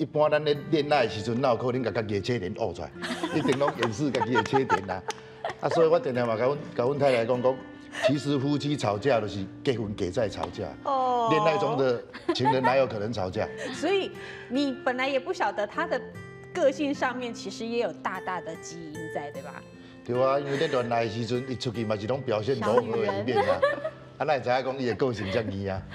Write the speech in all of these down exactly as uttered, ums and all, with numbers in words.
般咱咧恋爱的时阵，哪有可能甲家己的缺点挖出来？一定拢掩饰家己的缺点啦。啊，所以我常常嘛甲阮甲阮太太讲讲，其实夫妻吵架就是结婚给再吵架。哦。恋爱中的情人哪有可能吵架？ 所以你本来也不晓得他的个性上面其实也有大大的基因在，对吧？ 对啊，因为咧恋爱的时阵，伊出去嘛是拢表现柔和的一面啊。啊，那会知影讲伊的个性这样啊？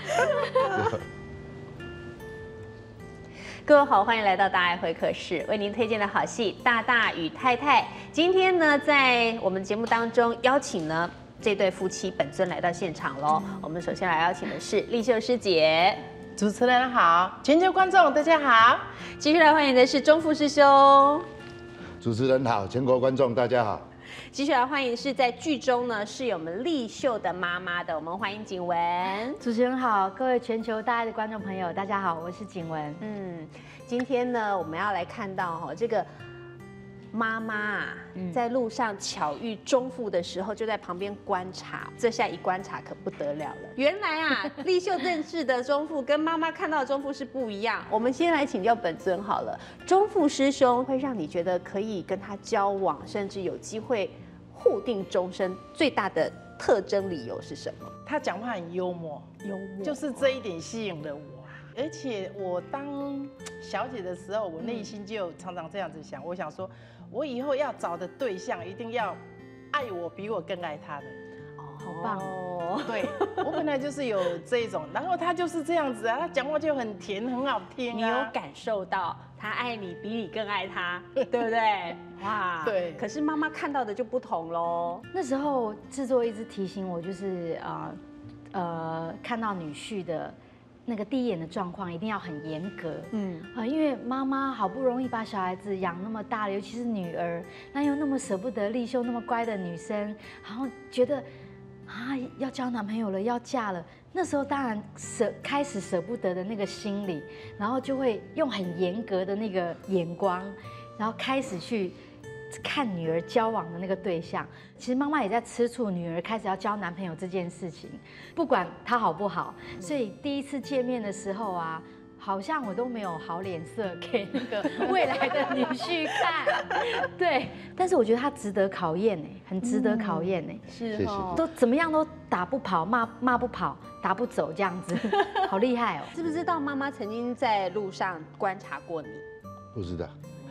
各位好，欢迎来到大爱会客室，为您推荐的好戏《大大与太太》。今天呢，在我们节目当中邀请呢这对夫妻本尊来到现场喽。我们首先来邀请的是丽秀师姐， 主持人好，全球观众大家好。 继续来欢迎的是钟富师兄， 主持人好，全国观众大家好。 继续来欢迎是在剧中呢是有我们丽秀的妈妈的，我们欢迎景雯。 主持人好，各位全球大爱的观众朋友，大家好，我是景雯。 嗯，今天呢我们要来看到哈这个妈妈啊，在路上巧遇钟富的时候，就在旁边观察。这下一观察可不得了了。原来啊，丽秀认识的钟富跟妈妈看到的钟富是不一样。我们先来请教本尊好了，钟富师兄会让你觉得可以跟他交往，甚至有机会互定终身，最大的特征理由是什么？ 他讲话很幽默， 幽默， 就是这一点吸引了我。而且我当小姐的时候，我内心就常常这样子想，我想说，我以后要找的对象一定要爱我比我更爱他的。 哦，好棒哦！ 对，我本来就是有这一种，然后他就是这样子啊，他讲话就很甜，很好听啊。 你有感受到他爱你比你更爱他，对不对？哇， 对。 可是妈妈看到的就不同喽。 那时候制作一直提醒我，就是呃呃，看到女婿的那个第一眼的状况一定要很严格，嗯啊，因为妈妈好不容易把小孩子养那么大了，尤其是女儿，那又那么舍不得丽秀那么乖的女生，然后觉得啊要交男朋友了，要嫁了，那时候当然舍开始舍不得的那个心理，然后就会用很严格的那个眼光，然后开始去看女儿交往的那个对象。其实妈妈也在吃醋女儿开始要交男朋友这件事情，不管她好不好，所以第一次见面的时候啊，好像我都没有好脸色给那个未来的女婿看。对，但是我觉得他值得考验哎，很值得考验哎， 是哦， 都怎么样都打不跑，骂骂不跑，打不走这样子，好厉害哦！ 知不知道妈妈曾经在路上观察过你？ 不知道。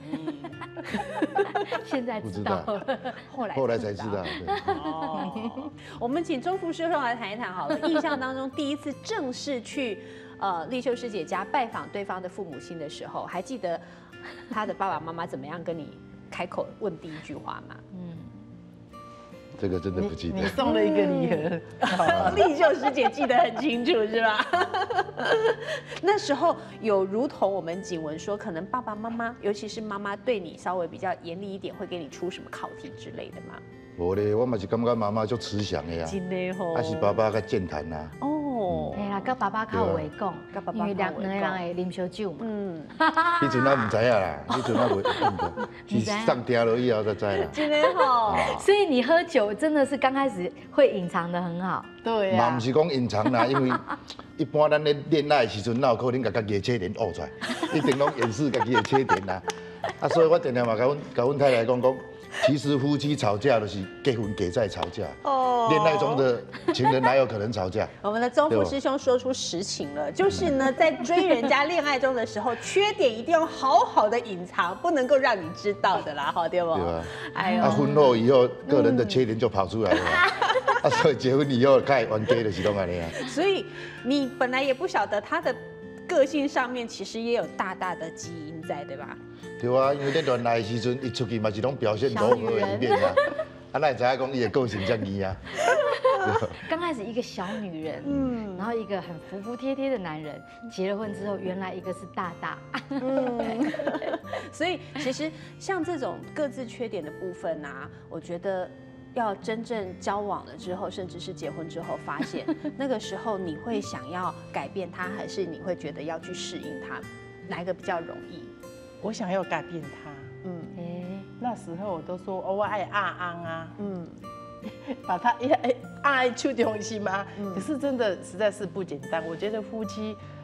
现在知道了， 后来后来才知道。 哦，我们请钟富师兄来谈一谈好了。印象当中，第一次正式去呃丽秀师姐家拜访对方的父母亲的时候，还记得他的爸爸妈妈怎么样跟你开口问第一句话吗？嗯， 这个真的不记得。 你送了一个礼盒， 丽秀师姐记得很清楚，是吧？那时候有如同我们景雯说，可能爸爸妈妈，尤其是妈妈对你稍微比较严厉一点，会给你出什么考题之类的吗？ 无咧，我嘛是感觉妈妈足慈祥的呀， 真的吼， 还是爸爸较健谈呐。 哦，哎呀，跟爸爸较有话讲，因为两两个人会啉烧酒嘛。嗯， 迄阵我唔知啊啦，迄阵我袂，是上听了以后才知啦。 真的吼， 所以你喝酒真的是刚开始会隐藏的很好。 对啊。 嘛唔是讲隐藏啦，因为一般咱咧恋爱的时阵，哪有可能甲家己的缺点挖出来？一定拢掩饰家己的缺点啦。啊，所以我常常嘛甲阮甲阮太太讲讲。其实夫妻吵架就是结婚给再吵架。哦，恋爱中的情人哪有可能吵架？ 我们的钟富师兄说出实情了，就是呢，在追人家恋爱中的时候，缺点一定要好好的隐藏，不能够让你知道的啦，好对不？ 对吧？ 哎呦，啊，婚后以后个人的缺点就跑出来了。啊，所以结婚以后开玩家就是拢安尼啊。 所以你本来也不晓得他的个性上面其实也有大大的基因在，对吧？ 对啊，因为咧恋爱的时阵，伊出去嘛是拢表现柔和的一面啊，啊，那会知影讲伊的个性这样啊。 刚开始一个小女人，嗯，然后一个很服服帖帖的男人，结了婚之后，原来一个是大大。嗯， 所以其实像这种各自缺点的部分啊，我觉得要真正交往了之后，甚至是结婚之后，发现那个时候你会想要改变他，还是你会觉得要去适应他，哪一个比较容易？ 我想要改变他。嗯，哎，那时候我都说哦，我爱阿安啊，嗯，把他一爱出东西吗？可是真的实在是不简单。我觉得夫妻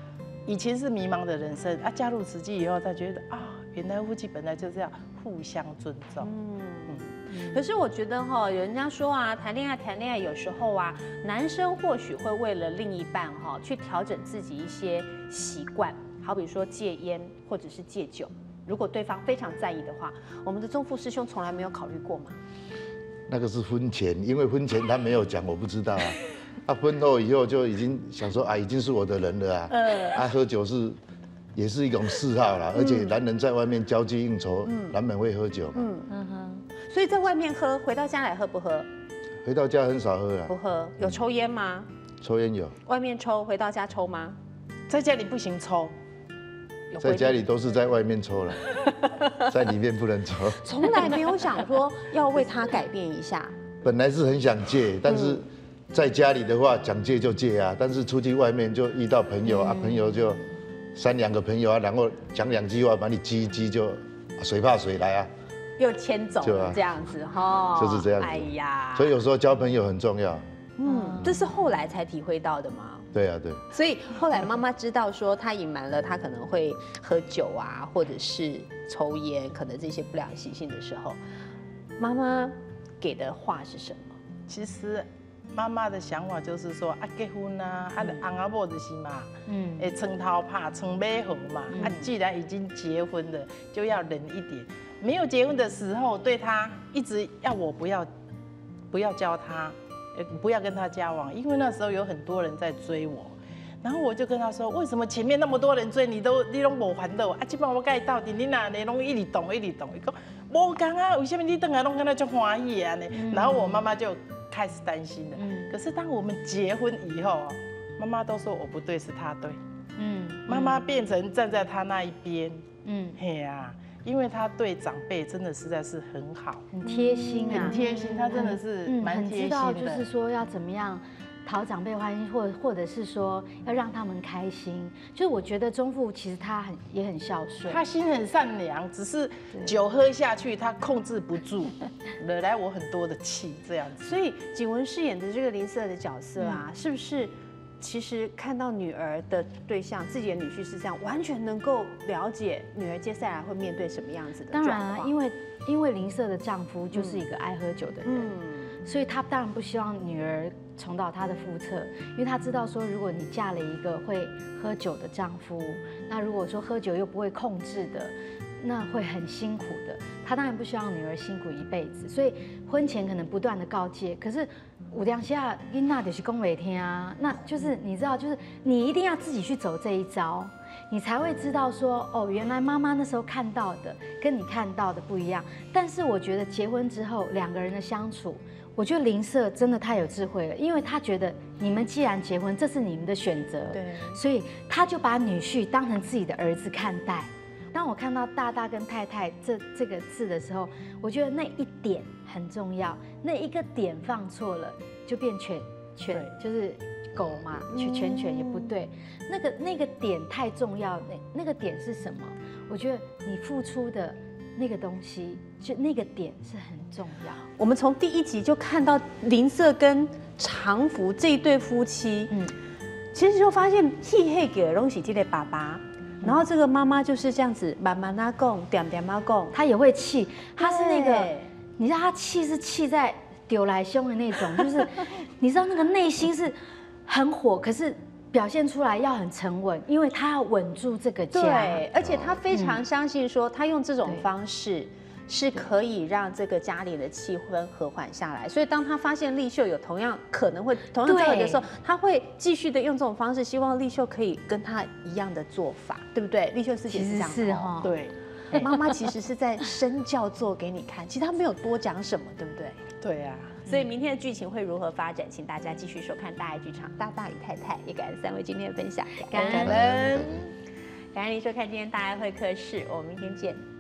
以前是迷茫的人生啊，加入慈济以后才觉得啊，原来夫妻本来就是要互相尊重。 嗯。可是我觉得哈，有人家说啊，谈恋爱谈恋爱有时候啊，男生或许会为了另一半哈，去调整自己一些习惯，好比说戒烟或者是戒酒。如果对方非常在意的话，我们的宗富师兄从来没有考虑过吗？ 那个是婚前，因为婚前他没有讲，我不知道啊。啊，婚后以后就已经想说啊，已经是我的人了啊。嗯。啊，喝酒是也是一种嗜好啦，而且男人在外面交际应酬，难免会喝酒嘛。嗯嗯哼。 所以在外面喝，回到家来喝不喝？ 回到家很少喝啦。 不喝。有抽烟吗？ 抽烟有。 外面抽，回到家抽吗？ 在家里不行抽。 在家里都是在外面抽了，在里面不能抽。 从来没有想说要为他改变一下。 本来是很想戒，但是在家里的话讲戒就戒啊，但是出去外面就遇到朋友、嗯、啊，朋友就三两个朋友啊，然后讲两句话把你激一激就谁怕谁来啊， 又牵走了这样子哈， 就是这样子。 哎呀， 所以有时候交朋友很重要。 嗯，这是后来才体会到的吗？ 对啊，对。 所以后来妈妈知道说他隐瞒了他可能会喝酒啊，或者是抽烟，可能这些不良习性的时候，妈妈给的话是什么？ 其实妈妈的想法就是说啊，结婚啊，啊，翁仔某就是嘛，嗯，诶，床头拍，床尾和嘛，嗯、啊，既然已经结婚了，就要忍一点。没有结婚的时候，对他一直要我不要，不要教他。不要跟他交往，因为那时候有很多人在追我，然后我就跟他说，为什么前面那么多人追你都你都无烦恼啊？这摆我跟你到底，你哪里拢一直动一直动，伊讲无讲啊，为什么你等下拢跟他就欢喜啊呢？嗯、然后我妈妈就开始担心了。嗯、可是当我们结婚以后，妈妈都说我不对，是他对。嗯，妈妈变成站在他那一边。嗯，嘿啊。因为他对长辈真的实在是很好， 很贴心啊， 很贴心，他真的是蛮贴心的。 很知道就是说要怎么样讨长辈欢心，或或者是说要让他们开心。就是我觉得宗富其实他很也很孝顺， 他心很善良，只是酒喝下去他控制不住，惹来我很多的气这样子。 所以景文饰演的这个林瑟的角色啊，嗯、是不是？其实看到女儿的对象，自己的女婿是这样，完全能够了解女儿接下来会面对什么样子的状况。 当然啊，因为因为林瑟的丈夫就是一个爱喝酒的人，嗯、所以他当然不希望女儿重蹈他的覆辙，因为他知道说，如果你嫁了一个会喝酒的丈夫，那如果说喝酒又不会控制的，那会很辛苦的。他当然不希望女儿辛苦一辈子，所以婚前可能不断的告诫，可是。有当下囡仔就是讲袂听啊，那就是你知道，就是你一定要自己去走这一招，你才会知道说，哦，原来妈妈那时候看到的跟你看到的不一样。但是我觉得结婚之后两个人的相处，我觉得林瑟真的太有智慧了，因为他觉得你们既然结婚，这是你们的选择，对，所以他就把女婿当成自己的儿子看待。当我看到大大跟太太这这个字的时候，我觉得那一点很重要，那一个点放错了就变犬犬，就是狗嘛，犬犬犬也不对，那个那个点太重要，那那个点是什么？我觉得你付出的那个东西，就那个点是很重要。 我们从第一集就看到林瑟跟常福这一对夫妻，嗯，其实就发现气黑给东西这类爸爸。然后这个妈妈就是这样子慢慢啊讲，点点啊讲， 她也会气，她是那个，你知道她气是气在丢来凶的那种，就是你知道那个内心是很火，可是表现出来要很沉稳，因为她要稳住这个家。 对，而且她非常相信说，她用这种方式是可以让这个家里的气氛和缓下来。所以当她发现丽秀有同样可能会同样遭遇的时候，她会继续的用这种方式，希望丽秀可以跟她一样的做法，对不对？丽秀师姐是这样， 是哈， 对。 妈妈其实是在身教做给你看，其实她没有多讲什么，对不对？ 对呀、啊。 所以明天的剧情会如何发展，请大家继续收看大爱剧场。大大与太太也感恩三位今天的分享， 感恩， 感恩您收看今天大爱会客室，我们明天见。